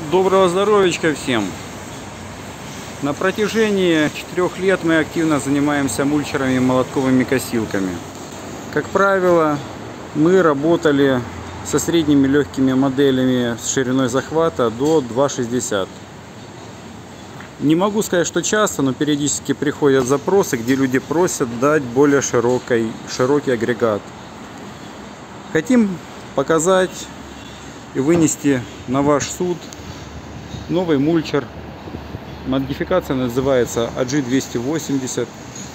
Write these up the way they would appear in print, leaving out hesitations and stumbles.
Доброго здоровичка всем! На протяжении 4 лет мы активно занимаемся мульчерами и молотковыми косилками. Как правило, мы работали со средними легкими моделями с шириной захвата до 2,60. Не могу сказать, что часто, но периодически приходят запросы, где люди просят дать более широкий агрегат. Хотим показать и вынести на ваш суд новый мульчер. Модификация называется AG280,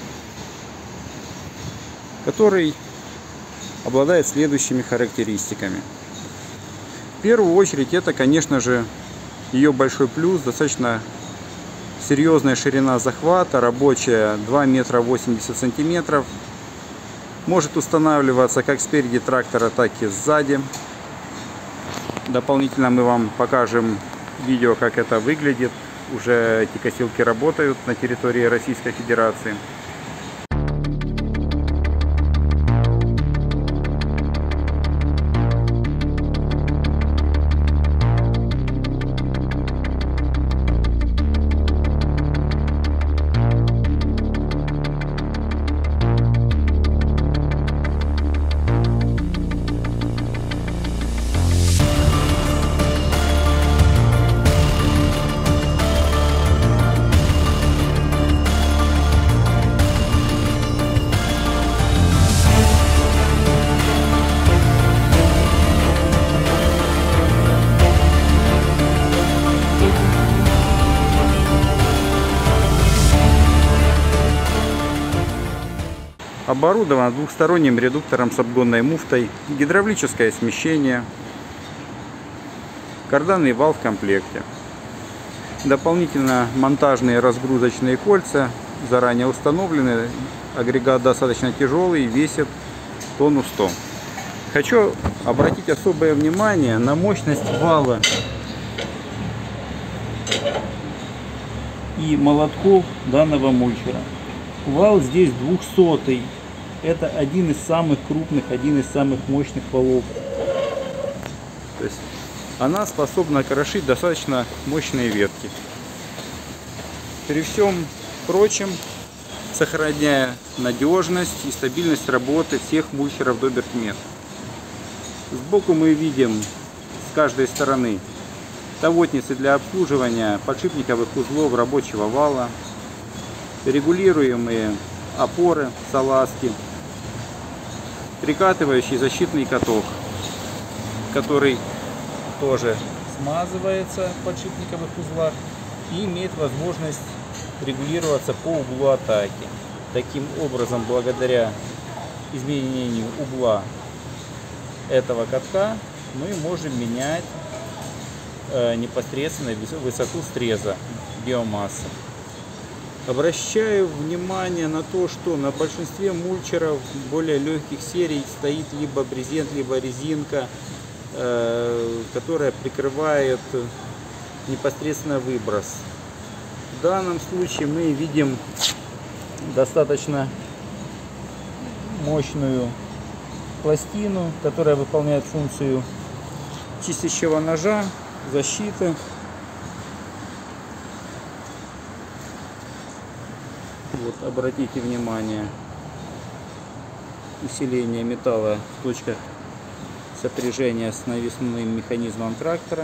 который обладает следующими характеристиками. В первую очередь это, конечно же, ее большой плюс, достаточно серьезная ширина захвата, рабочая 2 метра 80 сантиметров. Может устанавливаться как спереди трактора, так и сзади. Дополнительно мы вам покажем видео, как это выглядит. Уже эти косилки работают на территории Российской Федерации. Оборудовано двухсторонним редуктором с обгонной муфтой, гидравлическое смещение, карданный вал в комплекте. Дополнительно монтажные разгрузочные кольца заранее установлены. Агрегат достаточно тяжелый, весит тонну 100. Хочу обратить особое внимание на мощность вала и молотков данного мульчера. Вал здесь 200-й. Это один из самых крупных, один из самых мощных валов. То есть она способна крошить достаточно мощные ветки. При всем прочем, сохраняя надежность и стабильность работы всех мульчеров Добертмет. Сбоку мы видим с каждой стороны тавотницы для обслуживания подшипниковых узлов рабочего вала, регулируемые опоры, салазки, прикатывающий защитный каток, который тоже смазывается в подшипниковых узлах и имеет возможность регулироваться по углу атаки. Таким образом, благодаря изменению угла этого катка, мы можем менять непосредственно высоту среза биомассы. Обращаю внимание на то, что на большинстве мульчеров более легких серий стоит либо брезент, либо резинка, которая прикрывает непосредственно выброс. В данном случае мы видим достаточно мощную пластину, которая выполняет функцию чистящего ножа, защиты. Вот, обратите внимание, усиление металла в точках сопряжения с навесным механизмом трактора.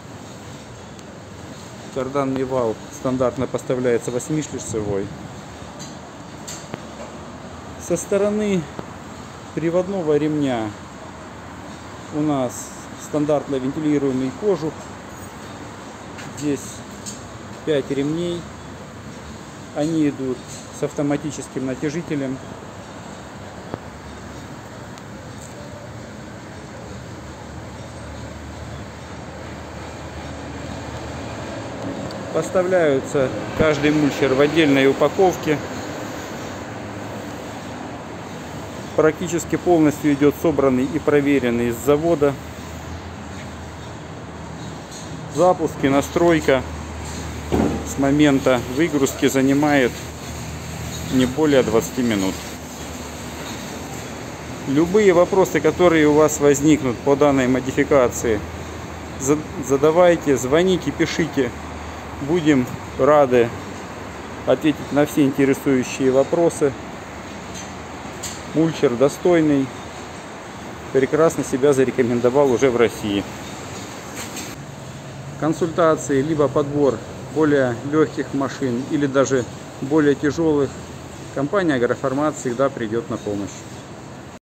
Карданный вал стандартно поставляется 8-шлицевой. Со стороны приводного ремня у нас стандартно вентилируемый кожух. Здесь 5 ремней. Они идут с автоматическим натяжителем. Поставляются каждый мульчер в отдельной упаковке. Практически полностью идет собранный и проверенный из завода. Запуск и настройка с момента выгрузки занимает не более 20 минут. Любые вопросы, которые у вас возникнут по данной модификации, задавайте, звоните, пишите. Будем рады ответить на все интересующие вопросы. Мульчер достойный, прекрасно себя зарекомендовал уже в России. Консультации, либо подбор более легких машин или даже более тяжелых, компания Агроформат всегда придет на помощь.